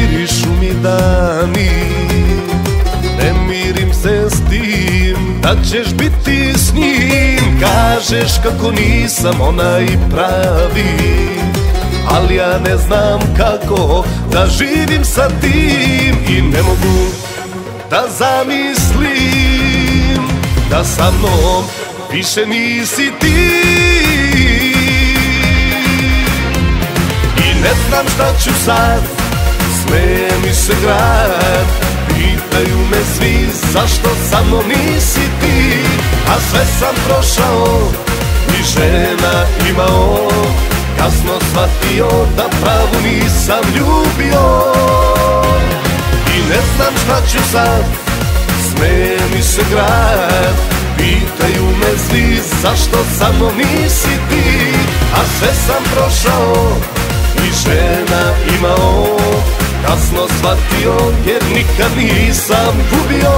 mirišu mi dani, ne mirim se s tim da ćeš biti s njim. Kažeš kako nisam onaj pravi, ali ja ne znam kako da živim sa tim. I ne mogu da zamislim da sa mnom više nisi ti. I ne znam šta ću sad, smeje mi se grad, pitaju me svi zašto sa mnom nisi ti. A sve sam prošao i žena imao, kasno shvatio da pravu nisam ljubio. I ne znam šta ću sad, smeje mi se grad, pitaju me svi zašto sa mnom nisi ti. A sve sam prošao i žena imao, kasno shvatio jer nikad nisam gubio.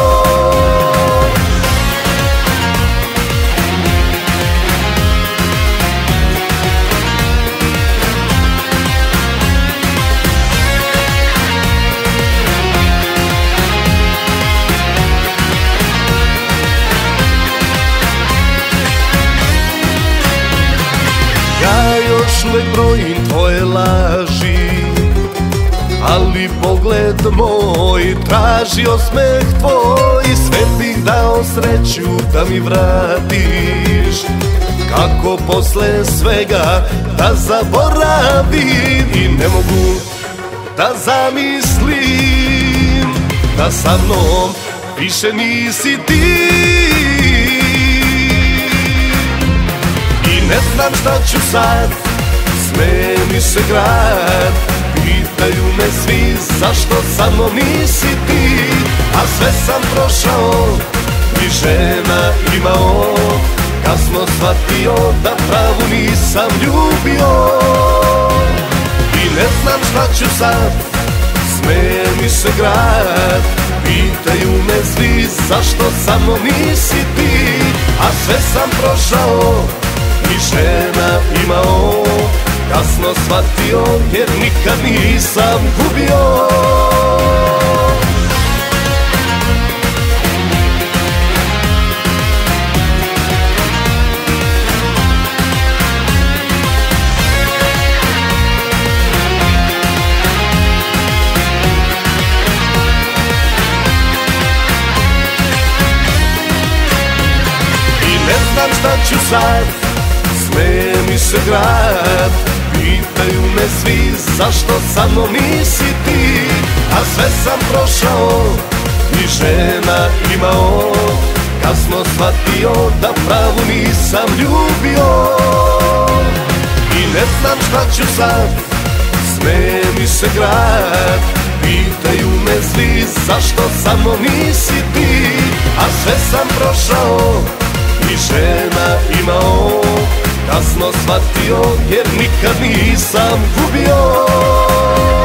Ja još uvek brojim tvoje laži, ali pogled moj traži osmeh tvoj. Sve bih dao sreću da mi vratiš, kako posle svega da zaboravim. I ne mogu da zamislim da sa mnom više nisi ti. I ne znam šta ću sad, smeje mi se grad, pitaju me svi zašto sa mnom nisi ti. A sve sam prošao i žena imao, kasno shvatio da pravu nisam ljubio. I ne znam šta ću sad, smeje mi se grad, pitaju me svi zašto sa mnom nisi ti. A sve sam prošao i žena imao, kasno shvatio jer nikad nisam gubio. I ne znam šta ću sad, smeje mi se grad, pitaju me svi zašto sa mnom nisi ti. A sve sam prošao i žena imao, kasno shvatio da pravu nisam ljubio. I ne znam šta ću sad, smeje mi se grad, pitaju me svi zašto sa mnom nisi ti. A sve sam prošao i žena imao, kasno shvatio jer nikad nisam gubio.